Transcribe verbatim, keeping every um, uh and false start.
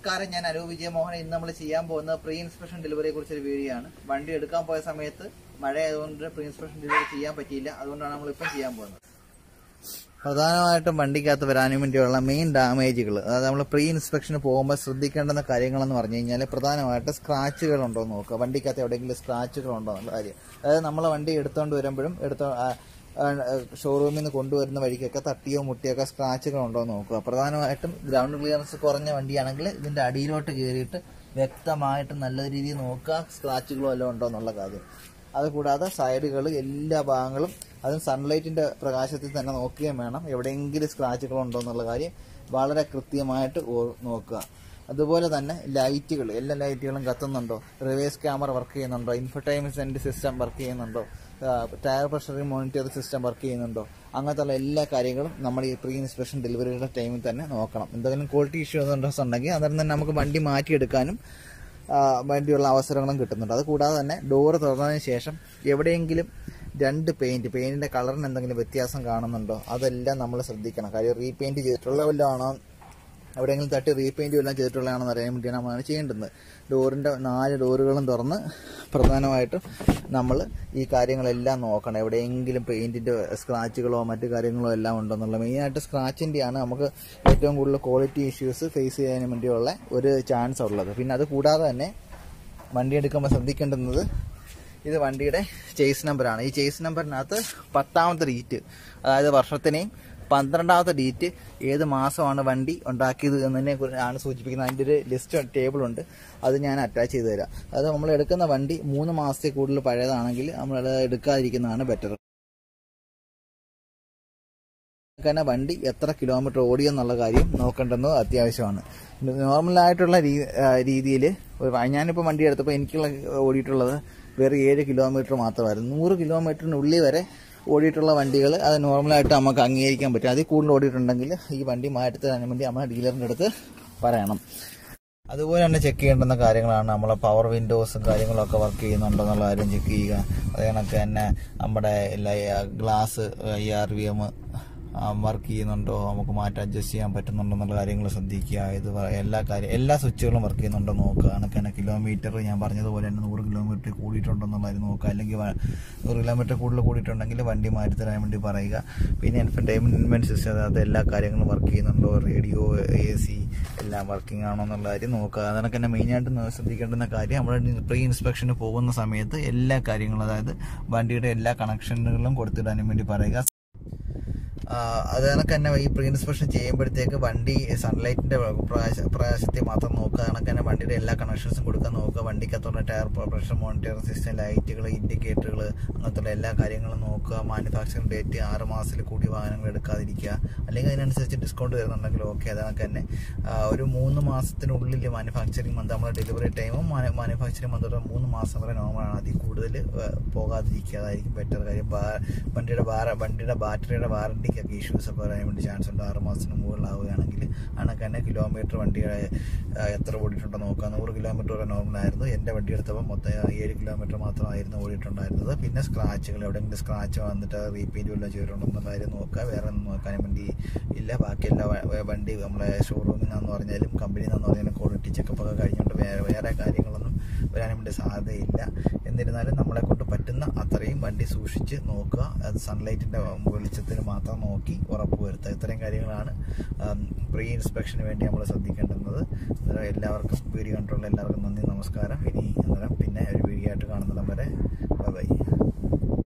നമസ്കാരം, ഞാൻ അനൂപ് വിജയമോഹൻ. ഇന്ന് നമ്മൾ ചെയ്യാൻ പോകുന്ന പ്രീ ഇൻസ്പെക്ഷൻ ഡെലിവറിയെ കുറിച്ചൊരു വീഡിയോ ആണ്. വണ്ടി എടുക്കാൻ പോയ സമയത്ത് മഴ ആയതുകൊണ്ട് പ്രീ ഇൻസ്പെക്ഷൻ ഡെലിവറി ചെയ്യാൻ പറ്റിയില്ല. അതുകൊണ്ടാണ് നമ്മളിപ്പം ചെയ്യാൻ പോകുന്നത്. പ്രധാനമായിട്ടും വണ്ടിക്കകത്ത് വരാനും വേണ്ടിയുള്ള മെയിൻ ഡാമേജുകൾ, അതായത് നമ്മൾ പ്രീ ഇൻസ്പെക്ഷന് പോകുമ്പോൾ ശ്രദ്ധിക്കേണ്ടുന്ന കാര്യങ്ങളെന്ന് പറഞ്ഞു കഴിഞ്ഞാൽ പ്രധാനമായിട്ട് സ്ക്രാച്ചുകൾ ഉണ്ടോ എന്ന് നോക്കുക. വണ്ടിക്കകത്ത് എവിടെയെങ്കിലും സ്ക്രാച്ചുകൾ ഉണ്ടോ എന്നുള്ള കാര്യം. അതായത് നമ്മളെ വണ്ടി എടുത്തുകൊണ്ട് വരുമ്പോഴും എടുത്തോ ഷോറൂമിൽ നിന്ന് കൊണ്ടുവരുന്ന വഴിക്കൊക്കെ തട്ടിയോ മുട്ടിയൊക്കെ സ്ക്രാച്ചുകൾ ഉണ്ടോ എന്ന് നോക്കുക. പ്രധാനമായിട്ടും ഗ്രൗണ്ട് ക്ലിയറൻസ് കുറഞ്ഞ വണ്ടിയാണെങ്കിൽ ഇതിന്റെ അടിയിലോട്ട് കയറിയിട്ട് വ്യക്തമായിട്ട് നല്ല രീതിയിൽ നോക്കുക സ്ക്രാച്ചുകളോ എല്ലാം ഉണ്ടോ എന്നുള്ള കാര്യം. അതുകൂടാതെ സൈഡുകൾ എല്ലാ ഭാഗങ്ങളും അതും സൺലൈറ്റിന്റെ പ്രകാശത്തിൽ തന്നെ നോക്കുകയും വേണം. എവിടെയെങ്കിലും സ്ക്രാച്ചുകൾ ഉണ്ടോ എന്നുള്ള കാര്യം വളരെ കൃത്യമായിട്ട് നോക്കുക. അതുപോലെ തന്നെ ലൈറ്റുകൾ, എല്ലാ ലൈറ്റുകളും കത്തുന്നുണ്ടോ, റിവേഴ്സ് ക്യാമറ വർക്ക് ചെയ്യുന്നുണ്ടോ, ഇൻഫർടൈൻമെന്റ് സിസ്റ്റം വർക്ക് ചെയ്യുന്നുണ്ടോ, tyre pressure monitor system work ചെയ്യുന്നുണ്ടോ, അങ്ങനത്തെ എല്ലാ കാര്യങ്ങളും നമ്മൾ ഈ പ്രീ ഇൻസ്പെക്ഷൻ ഡെലിവറിയുടെ ടൈമിൽ തന്നെ നോക്കണം. എന്തെങ്കിലും ക്വാളിറ്റി ഇഷ്യൂസ് ഉണ്ടെങ്കിൽ അന്നേരം തന്നെ നമുക്ക് വണ്ടി മാറ്റിയെടുക്കാനും വേണ്ടിയുള്ള അവസരങ്ങളും കിട്ടുന്നുണ്ട്. അതുകൂടാതെ തന്നെ ഡോറ് തുറന്നതിന് ശേഷം എവിടെയെങ്കിലും രണ്ട് പെയിന്റ് പെയിന്റിന്റെ കളറിന് എന്തെങ്കിലും വ്യത്യാസം കാണുന്നുണ്ടോ അതെല്ലാം നമ്മൾ ശ്രദ്ധിക്കണം. കാര്യം റീപെയിന്റ് ചെയ്തിട്ടുള്ള വല്ലതാണോ, എവിടെയെങ്കിലും തട്ടി റീപെയിന്റ് എല്ലാം ചെയ്തിട്ടുള്ളതാണെന്ന് അറിയാൻ വേണ്ടിയാണ് നമ്മളാണ് ചെയ്യേണ്ടത്. ഡോറിന്റെ നാല് ഡോറുകളും തുറന്ന് പ്രധാനമായിട്ടും നമ്മൾ ഈ കാര്യങ്ങളെല്ലാം നോക്കണം. എവിടെയെങ്കിലും പെയിന്റിന്റെ സ്ക്രാച്ചുകളോ മറ്റു കാര്യങ്ങളോ എല്ലാം ഉണ്ടെന്നുള്ള മെയിനായിട്ട് സ്ക്രാച്ചിന്റെയാണ് നമുക്ക് ഏറ്റവും കൂടുതൽ ക്വാളിറ്റി ഇഷ്യൂസ് ഫേസ് ചെയ്യാൻ വേണ്ടിയുള്ള ഒരു ചാൻസ് ഉള്ളത്. പിന്നെ അത് കൂടാതെ തന്നെ വണ്ടി എടുക്കുമ്പോൾ ശ്രദ്ധിക്കേണ്ടുന്നത് ഇത് വണ്ടിയുടെ ചേസ് നമ്പറാണ്. ഈ ചേസ് നമ്പറിനകത്ത് പത്താമത്തെ ഡീറ്റ്, അതായത് വർഷത്തിനെയും പന്ത്രണ്ടാമത്തെ ഡേറ്റ് ഏത് മാസമാണ് വണ്ടി ഉണ്ടാക്കിയത് എന്നതിനെ കുറിച്ചാണ് സൂചിപ്പിക്കുന്നത്. അതിൻ്റെ ഒരു ലിസ്റ്റ് ടേബിൾ ഉണ്ട്, അത് ഞാൻ അറ്റാച്ച് ചെയ്ത് തരാം. അത് നമ്മൾ എടുക്കുന്ന വണ്ടി മൂന്ന് മാസത്തിൽ കൂടുതൽ പഴയതാണെങ്കിൽ നമ്മളത് എടുക്കാതിരിക്കുന്നതാണ് ബെറ്റർ. കാരണം വണ്ടി എത്ര കിലോമീറ്റർ ഓടിയെന്നുള്ള കാര്യം നോക്കേണ്ടത് അത്യാവശ്യമാണ്. നോർമലായിട്ടുള്ള രീതിയിൽ ഞാനിപ്പോൾ വണ്ടി എടുത്തപ്പോൾ എനിക്കുള്ള ഓടിയിട്ടുള്ളത് വേറെ ഏഴ് കിലോമീറ്റർ മാത്രമായിരുന്നു. നൂറ് കിലോമീറ്ററിനുള്ളിൽ വരെ ഓടിയിട്ടുള്ള വണ്ടികൾ അത് നോർമലായിട്ട് നമുക്ക് അംഗീകരിക്കാൻ പറ്റും. അതിൽ കൂടുതൽ ഓടിയിട്ടുണ്ടെങ്കിൽ ഈ വണ്ടി മാറ്റി തരാൻ വേണ്ടി നമ്മൾ ഡീലറിൻ്റെ അടുത്ത് പറയണം. അതുപോലെ തന്നെ ചെക്ക് ചെയ്യേണ്ടുന്ന കാര്യങ്ങളാണ് നമ്മളെ പവർ വിൻഡോസും കാര്യങ്ങളൊക്കെ വർക്ക് ചെയ്യുന്നുണ്ടോ എന്നുള്ള കാര്യം ചെക്ക് ചെയ്യുക. അത് കണക്ക് തന്നെ നമ്മുടെ glass I R V M work ചെയ്യുന്നുണ്ടോ, നമുക്ക് മാറ്റി അഡ്ജസ്റ്റ് ചെയ്യാൻ പറ്റുന്നുണ്ടോ എന്നുള്ള കാര്യങ്ങൾ ശ്രദ്ധിക്കുക. ഇത് എല്ലാ കാര്യം എല്ലാ സ്വിച്ചുകളും വർക്ക് ചെയ്യുന്നുണ്ടോ നോക്കുക. കണക്ക് തന്നെ കിലോമീറ്റർ ഞാൻ പറഞ്ഞതുപോലെ തന്നെ നൂറ് കിലോമീറ്റർ കൂടിയിട്ടുണ്ടോ എന്നുള്ളത് നോക്കുക. അല്ലെങ്കിൽ നൂറ് കിലോമീറ്റർ കൂടുതൽ കൂടിയിട്ടുണ്ടെങ്കിൽ വണ്ടി മാറ്റി തരാൻ വേണ്ടി പറയുക. പിന്നെ എൻഫർടൈൻമെന്റ് സിസ്റ്റം, അതായത് എല്ലാ കാര്യങ്ങളും വർക്ക് ചെയ്യുന്നുണ്ടോ, റേഡിയോ, എ സി എല്ലാം വർക്കിംഗ് ആണോ എന്നുള്ള കാര്യം നോക്കുക. അതിനൊക്കെ തന്നെ മെയിനായിട്ട് ശ്രദ്ധിക്കേണ്ടുന്ന കാര്യം നമ്മൾ പ്രീ ഇൻസ്പെക്ഷന് പോകുന്ന സമയത്ത് എല്ലാ കാര്യങ്ങളും, അതായത് വണ്ടിയുടെ എല്ലാ കണക്ഷനുകളും കൊടുത്തിടാനും വേണ്ടി പറയുക. അത് കണക്ക് തന്നെ ഈ പ്രീ ഇൻസ്പെക്ഷൻ ചെയ്യുമ്പോഴത്തേക്ക് വണ്ടി സൺലൈറ്റിന്റെ പ്രകാശത്തിൽ മാത്രം നോക്കുക. കണക്ക് തന്നെ വണ്ടിയുടെ എല്ലാ കണക്ഷൻസും കൊടുക്കാൻ നോക്കുക. വണ്ടിക്കകത്തുള്ള ടയർ പ്രഷർ മോണിറ്റർ സിസ്റ്റം, ലൈറ്റുകൾ, ഇൻഡിക്കേറ്ററുകൾ, അങ്ങനത്തെ എല്ലാ കാര്യങ്ങളും നോക്കുക. മാനുഫാക്ചറിംഗ് ഡേറ്റ് ആറ് മാസത്തിൽ കൂടി വാഹനങ്ങൾ എടുക്കാതിരിക്കുക. അല്ലെങ്കിൽ അതിനനുസരിച്ച് ഡിസ്കൗണ്ട് വരുന്നുണ്ടെങ്കിൽ ഓക്കെ. അത് കണക്ക് തന്നെ ഒരു മൂന്ന് മാസത്തിനുള്ളിൽ മാനുഫാക്ചറിംഗ് മന്ത് നമ്മുടെ ഡെലിവറി ടൈമും മാനുഫാക്ചറിംഗ് മന്ത് മൂന്ന് മാസം വരെ നോർമലാണ്. അതിൽ കൂടുതൽ പോകാതിരിക്കുക, അതായിരിക്കും ബെറ്റർ. കാര്യം വണ്ടിയുടെ വണ്ടിയുടെ ബാറ്ററിയുടെ വാറണ്ടി ഇഷ്യൂസ് ഒക്കെ വരാൻ വേണ്ടി ചാൻസ് ഉണ്ട്. ആറ് മാസത്തിന് മുകളിലാവുകയാണെങ്കിൽ അണക്ക് തന്നെ കിലോമീറ്റർ വണ്ടിയുടെ എത്ര ഓടിയിട്ടുണ്ടോ നോക്കുക. നൂറ് കിലോമീറ്റർ വരെ നോർമലായിരുന്നു. എൻ്റെ വണ്ടി എടുത്തപ്പോൾ മൊത്തം ഏഴ് കിലോമീറ്റർ മാത്രമായിരുന്നു ഓടിയിട്ടുണ്ടായിരുന്നത്. പിന്നെ സ്ക്രാച്ചുകൾ, എവിടെയെങ്കിലും സ്ക്രാച്ച് വന്നിട്ട് റീപെയിന്റ് വല്ലതും ചെയ്തിട്ടുണ്ടെന്നുള്ള കാര്യം നോക്കുക. വേറെ ഒന്നും നോക്കാനും വേണ്ടി ഇല്ല. ബാക്കിയെല്ലാ വണ്ടി നമ്മളെ ഷോറൂമിൽ നിന്നാന്ന് പറഞ്ഞാലും കമ്പനിയിൽ നിന്നാന്ന് പറഞ്ഞാലും ക്വാളിറ്റി ചെക്കപ്പ് ഒക്കെ കഴിഞ്ഞുകൊണ്ട് വേറെ വേറെ കാര്യങ്ങളൊന്നും വരാനും വേണ്ടി സാധ്യതയില്ല. എന്നിരുന്നാലും നമ്മളെ കൊണ്ട് പറ്റുന്ന അത്രയും വണ്ടി സൂക്ഷിച്ച് നോക്കുക. അത് സൺലൈറ്റിന്റെ വെളിച്ചത്തിൽ മാത്രം നോക്കി ഉറപ്പ് വരുത്തുക. ഇത്രയും കാര്യങ്ങളാണ് പ്രീ ഇൻസ്പെക്ഷന് വേണ്ടി നമ്മൾ ശ്രദ്ധിക്കേണ്ടുന്നത്. എല്ലാവർക്കും വീഡിയോ കണ്ടുള്ള എല്ലാവർക്കും നന്ദി, നമസ്കാരം. ഇനി